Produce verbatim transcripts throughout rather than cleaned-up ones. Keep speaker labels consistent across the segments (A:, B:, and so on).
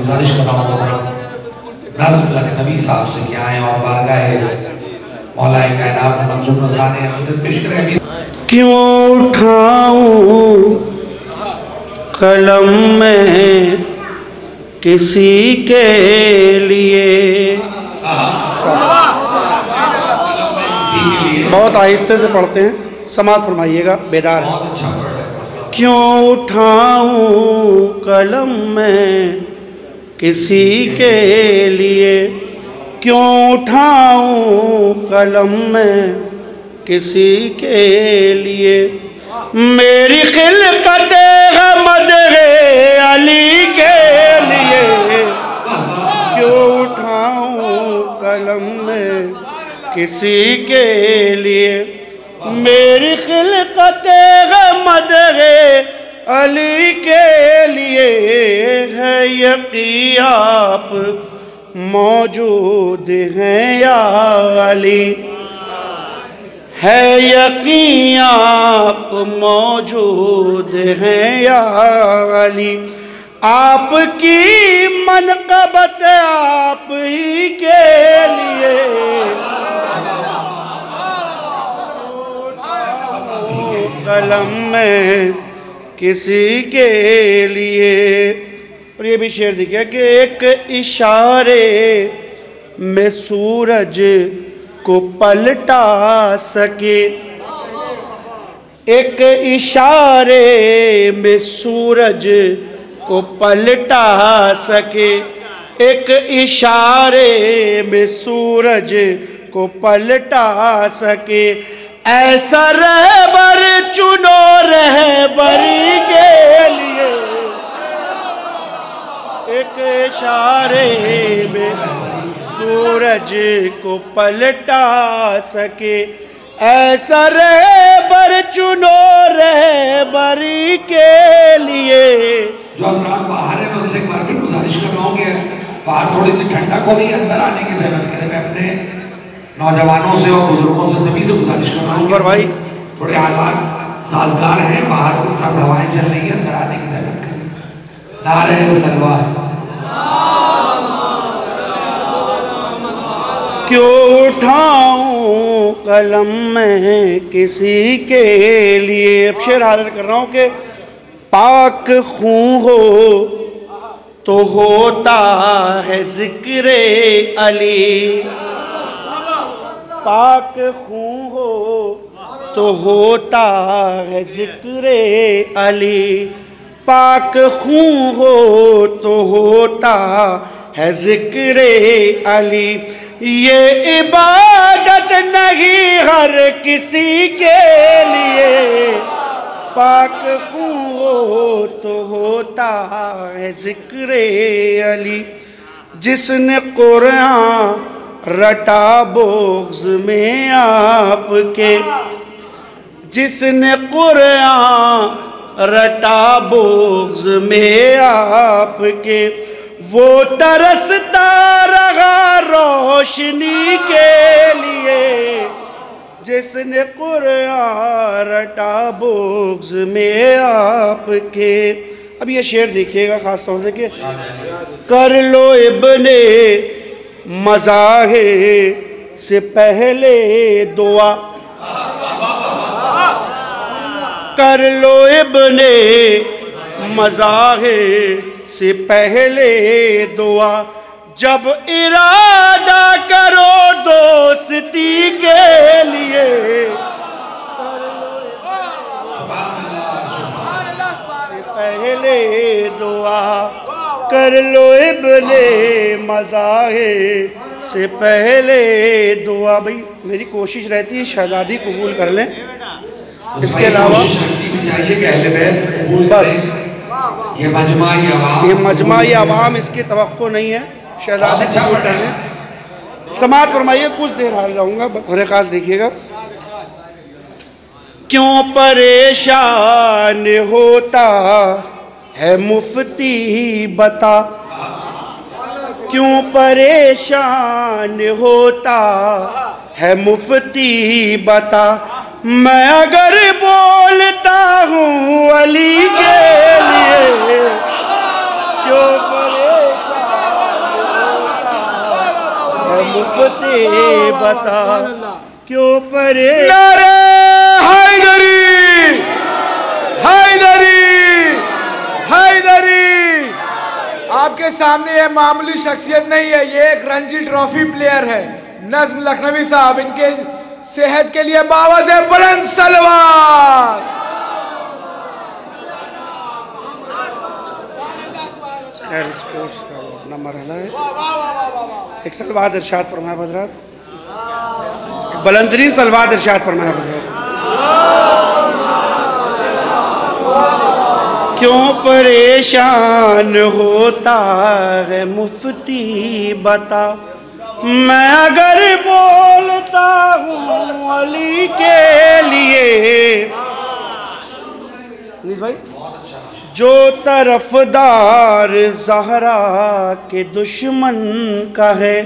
A: गुजारिश कर रहा हूँ नज़्म नबी साहब से क्या आए और बारगाह मौलाए कायनात मंजूर नजराने अक़ीदत पेश करें।
B: क्यों उठाऊं कलम में किसी के लिए, बहुत आहिस्ते से पढ़ते हैं, समात फरमाइएगा, बेदार है। क्यों उठाऊं कलम में किसी के लिए, क्यों उठाऊं कलम में किसी के लिए, मेरी खिलकत मदहे अली के लिए, क्यों उठाऊं कलम में किसी के लिए, मेरी खिलकत मदहे अली के लिए, है यकीन आप मौजूद हैं या अली, है यकीन आप मौजूद हैं या अली, आपकी मनक़बत आप ही के लिए, कलम में किसी के लिए। और ये भी शेर दिखा कि एक इशारे में सूरज को पलटा सके, एक इशारे में सूरज को पलटा सके, एक इशारे में सूरज को पलटा सके, ऐसा रहबर चुनो रहबरी के लिए, एक इशारे में सूरज को पलटा सके, ऐसा रहबर चुनो रहबरी के लिए।
A: जो हजरात बाहर है मैं उनसे एक बार फिर गुजारिश कर रहा हूँ कि बाहर थोड़ी सी ठंडक हो रही है, अंदर आने की जहमत करें। मैं अपने नौजवानों से और बुजुर्गों से सभी से गुजारिश कर रहा हूँ भाई थोड़े हालात साजगार हैं, बाहर सर्द हवाएं चल रही है, अंदर आने की जहमत करें। नारे सलवार।
B: क्यों उठाऊं कलम में किसी के लिए, अब शेर हाजिर कर रहा हूँ कि पाक खूं हो तो होता है जिक्रे अली, पाक खूं हो तो होता है जिक्रे अली, पाक खूं हो तो होता है जिक्रे अली, ये इबादत नहीं हर किसी के लिए, पाक खूं हो तो होता है जिक्रे अली, जिसने कुरान रटा बोग़्ज़ में आपके, जिसने कुरान रटा बोग़्ज़ में आपके, वो तरसता रहा रोशनी के लिए, जिसने कुरान रटा बोग़्ज़ में आपके। अब ये शेर देखिएगा ख़ास तौर से कि कर लो इब्ने मज़ाहिर से पहले दुआ, कर लो इब्ने मज़ाहिर से पहले दुआ, जब इरादा करो दोस्ती के लिए, से पहले दुआ, कर लो इब्ने मज़ाहिर से पहले दुआ। भाई मेरी कोशिश रहती है शहज़ादी कबूल कर लें, इसके अलावा बस
A: ये मजमा
B: ये मजमा आवाम इसकी तवक्को नहीं है, शहज़ादी कबूल कर लें। समात फरमाइए, कुछ देर हाल रहूँगा, बतौर ख़ास देखिएगा। क्यों परेशान होता है मुफ्ती बता, क्यों परेशान होता है मुफ्ती बता, मैं अगर बोलता हूँ अली के लिए, क्यों परेशान मुफ्ती बता क्यों परे।
C: नारे हैदरी हैदरी हैदरी। आपके सामने ये मामूली शख्सियत नहीं है, ये एक रणजी ट्रॉफी प्लेयर है, नज़्म लखनवी साहब। इनके सेहत के लिए बावज़ बुलंद सलवार।
B: खैर स्पोर्ट्स का अपना मरहला है। एक सलवात इरशाद फरमाया हज़रात, बुलंदतरीन सलवात इरशाद फरमाया हज़रात। क्यों परेशान होता है मुफ्ती बता, मैं अगर बोलता हूँ अली के लिए। भाई जो तरफदार ज़हरा के दुश्मन का है,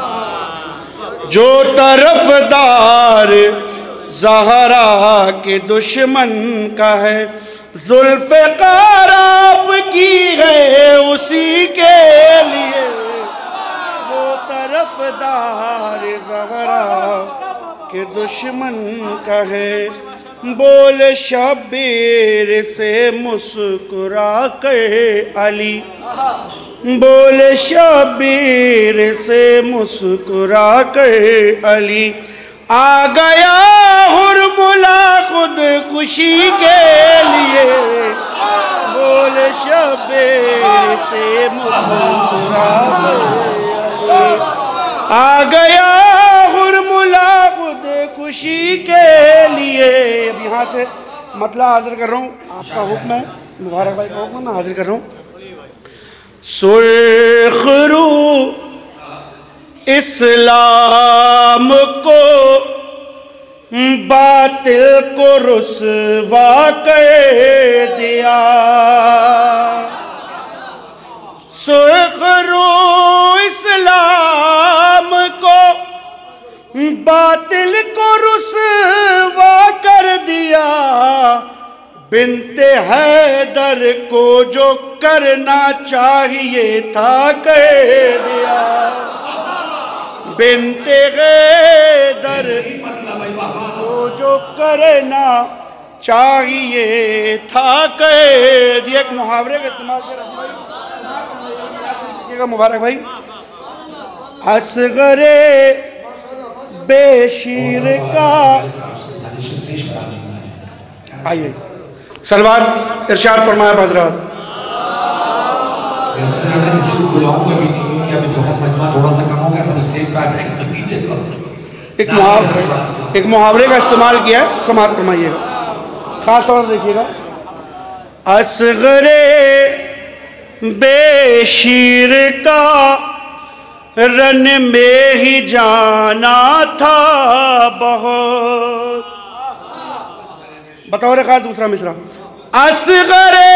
B: जो तरफदार ज़हरा के दुश्मन का है, ज़ुल्फ़िकार आपकी है उसी के लिए। जो तरफदार ज़हरा के दुश्मन का है, बोल शब्बीर से मुस्कुरा कर अली, बोल शब्बीर से मुस्कुरा कर अली, आ गया हुरमुला खुद खुशी के लिए। बोल शब्बीर से मुस्कुरा कर अली, आ गया हुरमुला खुद खुशी के लिए। अब यहाँ से मतला हाजिर कर रहा हूँ, आपका हुक्म है, मुबारक भाई का हुक्म मैं हाजिर कर रहा हूँ। सुर्खरू इस्लाम को बातिल को रुसवा कर दिया, सुर्खरू इस्लाम को बातिल को रुसवा कर दिया, बिन्ते हैदर को जो करना चाहिए था कर दिया, बिन्ते हैदर को जो करना चाहिए था कर दिया। एक मुहावरे का इस्तेमाल कर मुबारक भाई। असगरे बेशीर का, आइए सलवार इरशाद फरमाया हज़रात। एक मुहावरे एक मुहावरे का इस्तेमाल किया है, समात फरमाइएगा, खास तौर से देखिएगा। असगरे बेशीर का रन में ही जाना था बहुत। बतौर खास दूसरा मिसरा। असगरे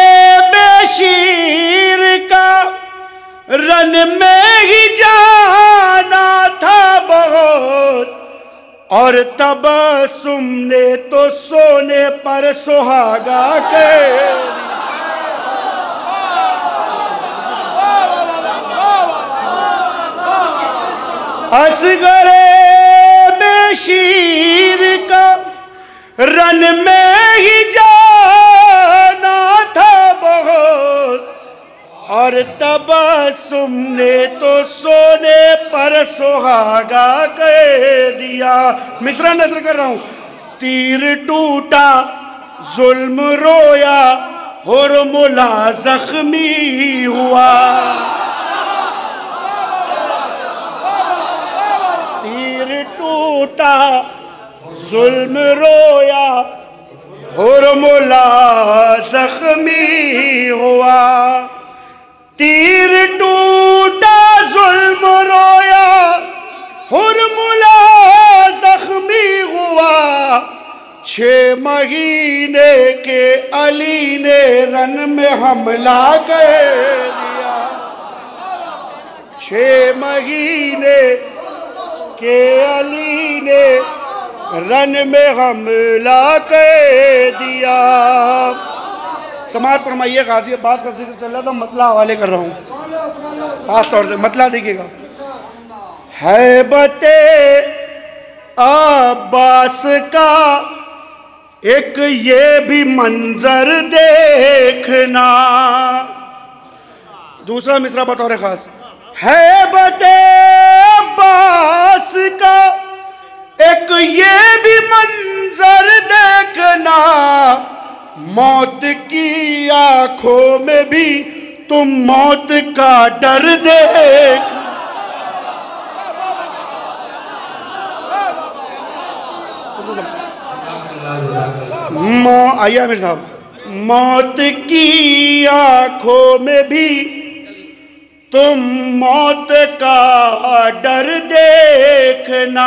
B: बेशीर का रन में ही जाना था बहुत, और तबस्सुम ने तो सोने पर सुहागा के। असगरे बेशीर का रन में ही जाना था बहुत, और तबस्सुम ने तो सोने पर सुहागा कह दिया। मिसरा नजर कर रहा हूं। तीर टूटा जुल्म रोया हुरमुला जख्मी हुआ, टूटा जुल्म रोया हुरमुला जख्मी हुआ। तीर टूटा जुल्म रोया हुरमुला जख्मी हुआ, छह महीने के अली ने रन में हमला कर दिया। छह महीने के अली ने रन में हमला कर दिया। समात फरमाइए। गाजी अब्बास का जिक्र चल रहा था, मतला हवाले कर रहा हूँ, खास तौर से मतला देखिएगा। हैबते अब्बास का एक ये भी मंजर देखना। दूसरा मिसरा बतौर खास, हैबते अब्बास का एक ये भी मंजर देखना, मौत की आंखों में भी तुम मौत का डर देख। आइए आमिर साहब, मौत की आंखों में भी तुम मौत का डर देखना।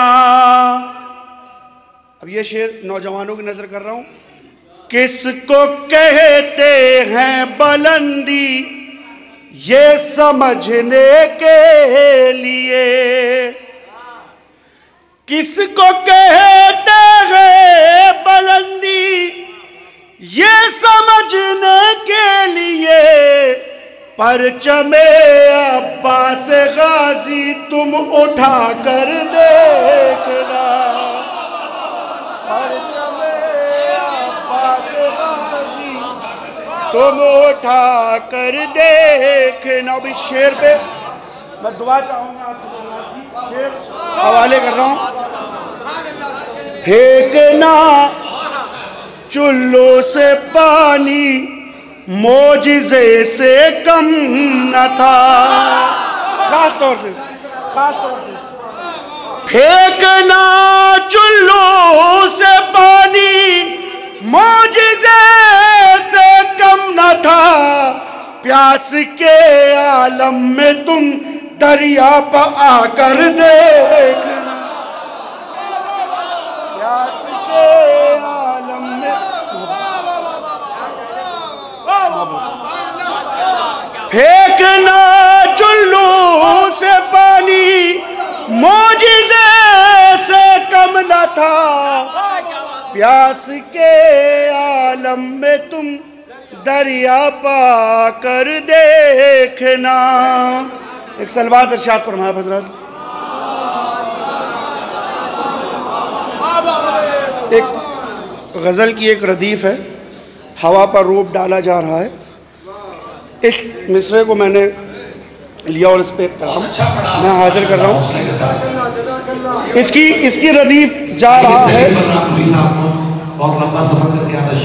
B: अब ये शेर नौजवानों की नजर कर रहा हूं। किसको कहते हैं बुलंदी ये समझने के लिए, किसको कहते हैं बुलंदी ये समझने के लिए, परचमे अब्बास गाजी तुम उठा कर देखना। परचमे अब्बास गाजी तुम उठा कर देखना। अभी शेर पे मैं दुआ चाहूंगा आपको, शेर हवाले कर रहा हूं। फेंकना चुल्लों से पानी मोजिज़े से कम न था। खास तौर से खास तौर से फेंकना चुल्लों से पानी मोजिज़े से कम न था, प्यास के आलम में तुम दरिया पर आकर देखना। प्यास के आलम में फेंकना चुल्लू से पानी मोजिज़े से कम न था, प्यास के आलम में तुम दरिया पा कर देखना। एक सलवात इरशाद फरमाया हज़रत। एक गज़ल की एक रदीफ़ है, हवा पर रूप डाला जा रहा है। इस मिसरे को मैंने लिया और इस पे काम मैं हाजिर कर रहा हूँ। इसकी इसकी रदीफ़ जा रहा है।
A: बहुत लंबा सफर करके आता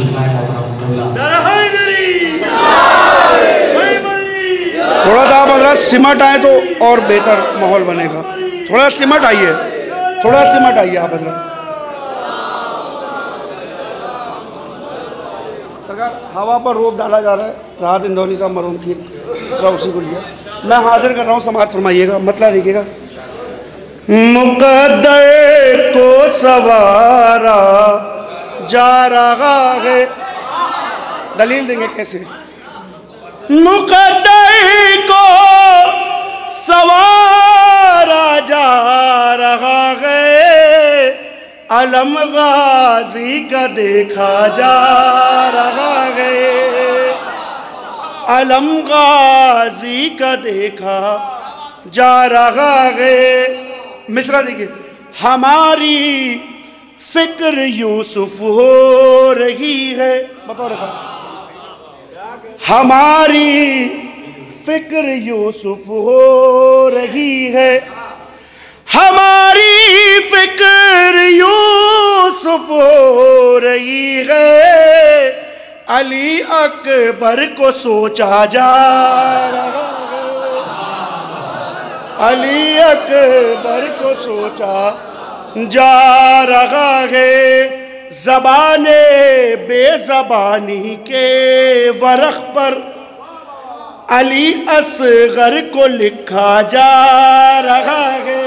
B: थोड़ा सा आप हज़रत सिमट आए तो और बेहतर माहौल बनेगा। थोड़ा सिमट आइए, थोड़ा सिमट आइए आप हज़रत। हवा पर रोप डाला जा रहा है, राहत इंदौरी साहब मरूम की उसी को लिया मैं हाजिर कर रहा हूँ। समाज फरमाइएगा, मतलब देखिएगा। मुक़द्दर को सवारा जा रहा है, दलील देंगे कैसे। मुक़द्दर को सवारा जा रहा है, अलम गाजी का देखा जा रहा है, अलम गाजी का देखा जा रहा है। मिसरा देखिए, हमारी फिक्र यूसुफ हो रही है, बतौर खास हमारी फिक्र यूसुफ हो रही है, हमारी फिक्र यूसुफ हो रही है, अली अकबर को सोचा जा रहा है, अली अकबर को सोचा जा रहा है। ज़बाने बेज़बानी के वरक़ पर अली असगर को लिखा जा रहा है।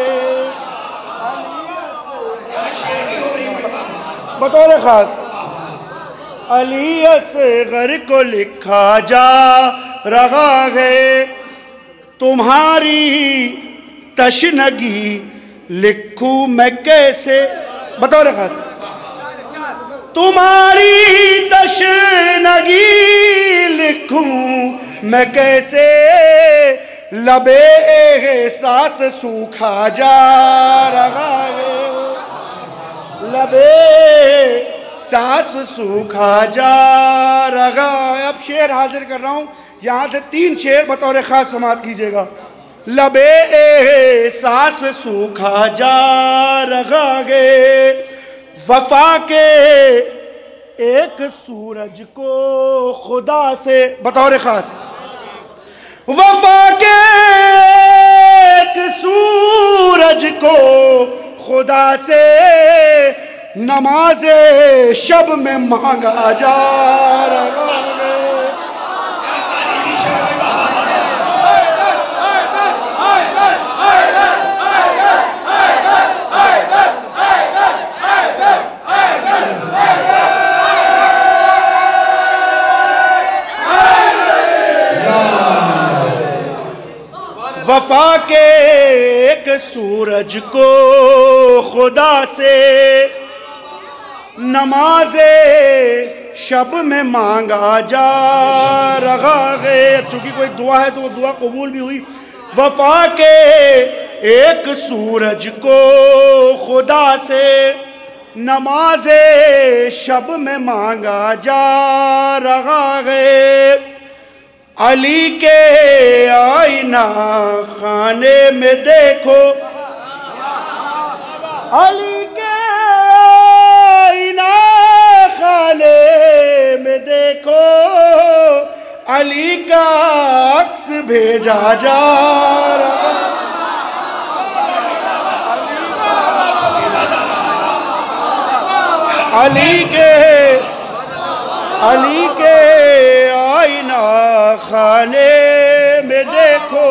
B: बतौर ख़ास अली असगर को लिखा जा रहा है। तुम्हारी तशनगी लिखूं मैं कैसे, बतौर ख़ास तुम्हारी तशनगी लिखूं मैं कैसे, लबे एहसास सूखा जा रहा है, लबे सांस सूखा जा रहा है। अब शेर हाजिर कर रहा हूँ, यहाँ से तीन शेर बतौर ख़ास समात कीजिएगा। लबे सांस सूखा जा रहा है, वफा के एक सूरज को खुदा से बतौर ख़ास, वफा के एक सूरज को खुदा से नमाज़े शब में मांगा जा रहा है। वफा के एक सूरज को खुदा से नमाज़े शब में मांगा जा रहा है। चूँकि कोई दुआ है तो वो दुआ कबूल भी हुई। वफा के एक सूरज को खुदा से नमाज़े शब में मांगा जा रहा है। अली के आईना खाने में देखो, अली के आईना खाने में देखो, अली का अक्स भेजा जा रहा, अली के अली के आईना खाने में देखो,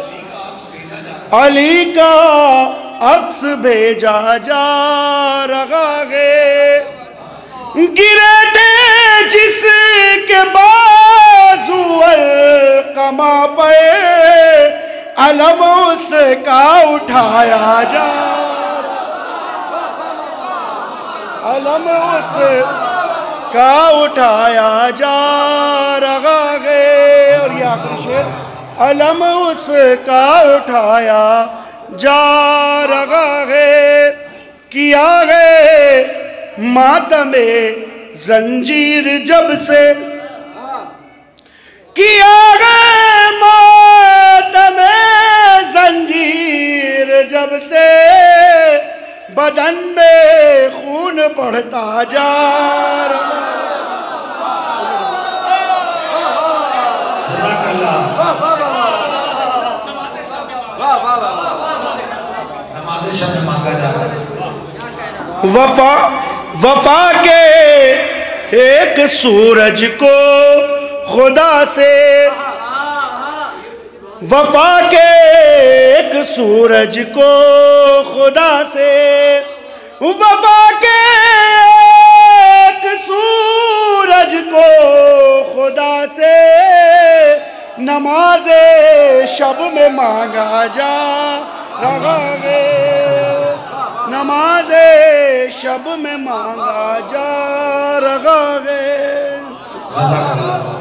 B: अली का अक्स भेजा जा रहा है। गिरे थे जिसके बाजू कमा पे, अलम उसका उठाया जा, अलम उस का उठाया जा रहा है। और ये आखिरी शेर, अलम उसका उठाया जा रहा है। किया है मातमे जंजीर जब से, किया है मातमे जंजीर जब से, बदन में खून बढ़ता जा रहा। वफा वफा के एक सूरज को खुदा से, वफा के एक सूरज को खुदा से, वफा के एक सूरज को खुदा से नमाज़े शब में मांगा जा रहा है, नमाज़े शब में मांगा जा रहा है।